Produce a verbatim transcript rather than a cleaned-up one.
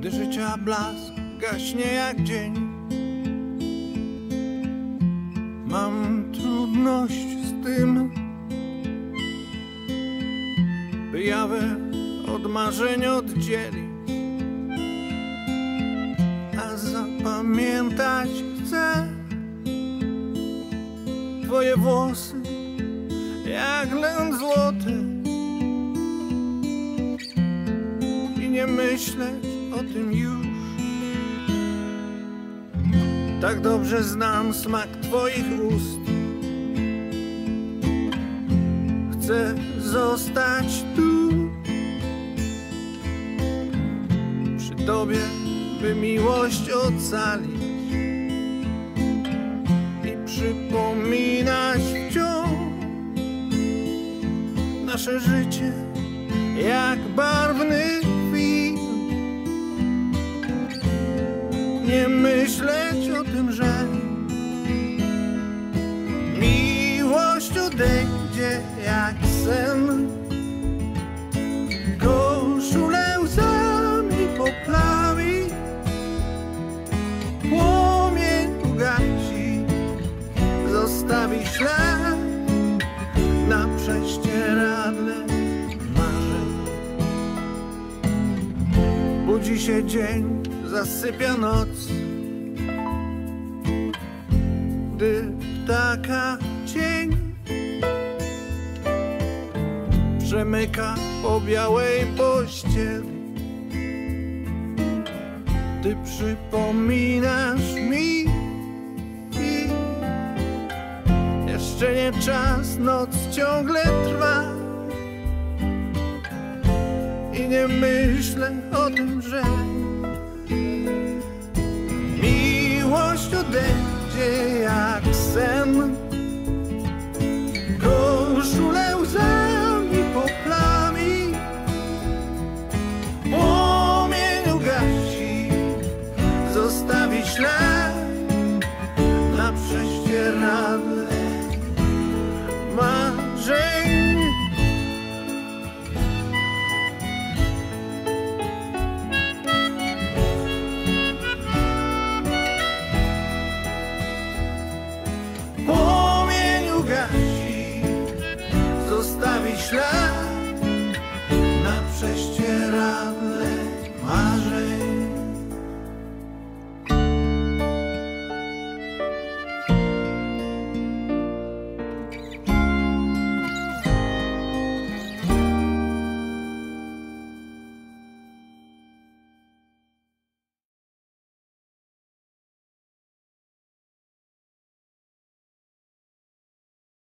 gdy życia blask gaśnie jak dzień. Mam trudność z tym, by jawę od marzeń oddzielić, a zapamiętać chcę twoje włosy jak len złoty i nie myśleć o tym już. Tak dobrze znam smak twoich ust. Chcę zostać tu przy tobie, by miłość ocalić i przypominać wciąż nasze życie jak barwny film. Nie myśleć o tym, że miłość odejdzie jak sen. Koszulę łzami poplawi, płomień ugasi, zostawi ślad na prześcieradle marzeń. Budzi się dzień, zasypia noc, gdy ptaka cień przemyka po białej pościeli. Ty przypominasz mi i jeszcze nie czas, noc ciągle trwa i nie myślę o tym, że miłość odejdzie